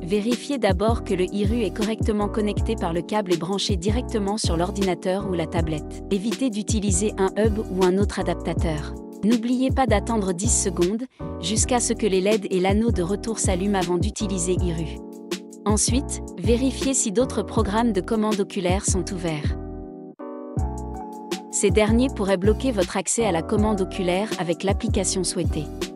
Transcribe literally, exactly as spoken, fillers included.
Vérifiez d'abord que le iRU est correctement connecté par le câble et branché directement sur l'ordinateur ou la tablette. Évitez d'utiliser un hub ou un autre adaptateur. N'oubliez pas d'attendre dix secondes, jusqu'à ce que les L E D et l'anneau de retour s'allument avant d'utiliser iRU. Ensuite, vérifiez si d'autres programmes de commande oculaire sont ouverts. Ces derniers pourraient bloquer votre accès à la commande oculaire avec l'application souhaitée.